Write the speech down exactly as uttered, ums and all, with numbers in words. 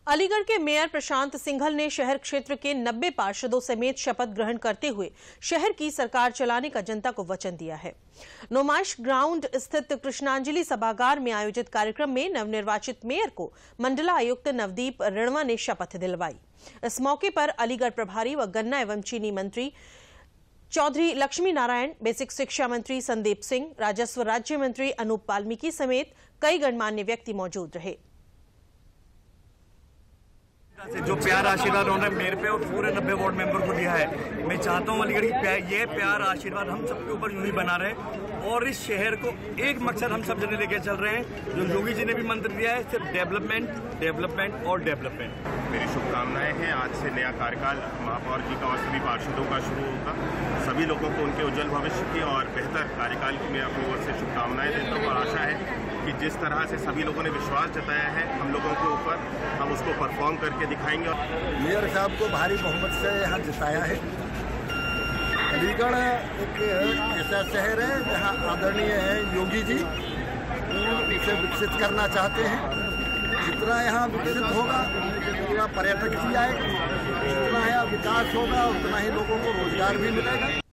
अलीगढ़ के मेयर प्रशांत सिंघल ने शहर क्षेत्र के नब्बे पार्षदों समेत शपथ ग्रहण करते हुए शहर की सरकार चलाने का जनता को वचन दिया है। नुमाइश ग्राउंड स्थित कृष्णांजलि सभागार में आयोजित कार्यक्रम में नवनिर्वाचित मेयर को मंडला आयुक्त नवदीप रिणवा ने शपथ दिलवाई। इस मौके पर अलीगढ़ प्रभारी व गन्ना एवं चीनी मंत्री चौधरी लक्ष्मी नारायण, बेसिक शिक्षा मंत्री संदीप सिंह, राजस्व राज्य मंत्री अनूप वाल्मीकि समेत कई गणमान्य व्यक्ति मौजूद रहे। जो प्यार आशीर्वाद उन्होंने मेरे पे और पूरे नब्बे वार्ड मेंबर को दिया है, मैं चाहता हूँ अलीगढ़ की प्यार, ये प्यार आशीर्वाद हम सबके ऊपर यूं ही बना रहे और इस शहर को एक मकसद हम सब जने लेके चल रहे हैं जो योगी जी ने भी मंत्र दिया है, सिर्फ डेवलपमेंट, डेवलपमेंट और डेवलपमेंट। मेरी शुभकामनाएं हैं। आज से नया कार्यकाल महापौर जी का और सभी पार्षदों का शुरू होगा। सभी लोगों को उनके उज्जवल भविष्य की और बेहतर कार्यकाल की मैं अपनी ओर से शुभकामनाएं देता हूँ और आशा है कि जिस तरह से सभी लोगों ने विश्वास जताया है हम लोगों के ऊपर, हम उसको परफॉर्म करके दिखाएंगे। मेयर साहब को भारी बहुमत से यहाँ जिताया है। अलीगढ़ एक ऐसा शहर है जहाँ आदरणीय है योगी जी, इसे विकसित करना चाहते हैं। जितना यहाँ विकसित होगा उतना पर्यटक भी आएगा, जितना यहाँ विकास होगा उतना ही लोगों को रोजगार भी मिलेगा।